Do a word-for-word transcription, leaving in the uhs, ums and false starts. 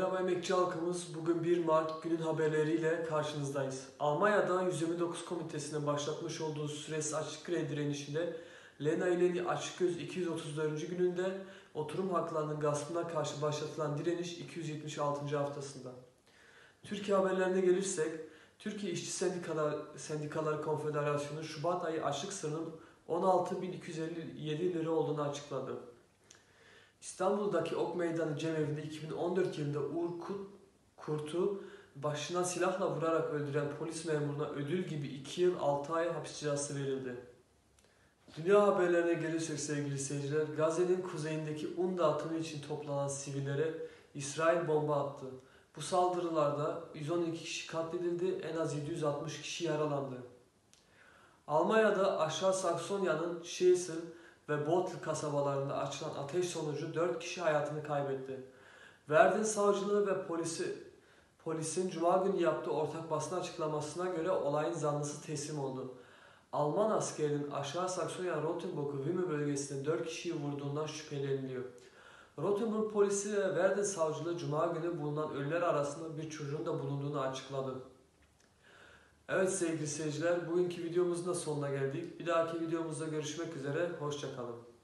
Merhaba emekçi halkımız, bugün bir Mart günün haberleriyle karşınızdayız. Almanya'da yüz yirmi dokuz komitesinin başlatmış olduğu süresiz açık grev direnişinde Lena ile Açıkgöz iki yüz otuz dördüncü gününde oturum haklarının gaspına karşı başlatılan direniş iki yüz yetmiş altıncı haftasında. Türkiye haberlerine gelirsek, Türkiye İşçi Sendikalar, Sendikalar Konfederasyonu Şubat ayı açlık sınırının on altı bin iki yüz elli yedi lira olduğunu açıkladı. İstanbul'daki Ok Meydanı Cemevi'nde iki bin on dört yılında Uğur Kurt'u başına silahla vurarak öldüren polis memuruna ödül gibi iki yıl altı ay hapis cezası verildi. Dünya haberlerine gelirsek sevgili seyirciler, Gazze'nin kuzeyindeki un dağıtımı için toplanan sivillere İsrail bomba attı. Bu saldırılarda yüz on iki kişi katledildi, en az yedi yüz altmış kişi yaralandı. Almanya'da Aşağı Saksonya'nın Schesel ve Botl kasabalarında açılan ateş sonucu dört kişi hayatını kaybetti. Verden savcılığı ve polisi, polisin Cuma günü yaptığı ortak basın açıklamasına göre olayın zanlısı teslim oldu. Alman askerinin Aşağı Saksonya Rotenburg Wümme bölgesinde dört kişiyi vurduğundan şüpheleniliyor. Rotenburg polisi ve Verden savcılığı Cuma günü bulunan ölüler arasında bir çocuğun da bulunduğunu açıkladı. Evet sevgili seyirciler, bugünkü videomuzun da sonuna geldik. Bir dahaki videomuzda görüşmek üzere, hoşça kalın.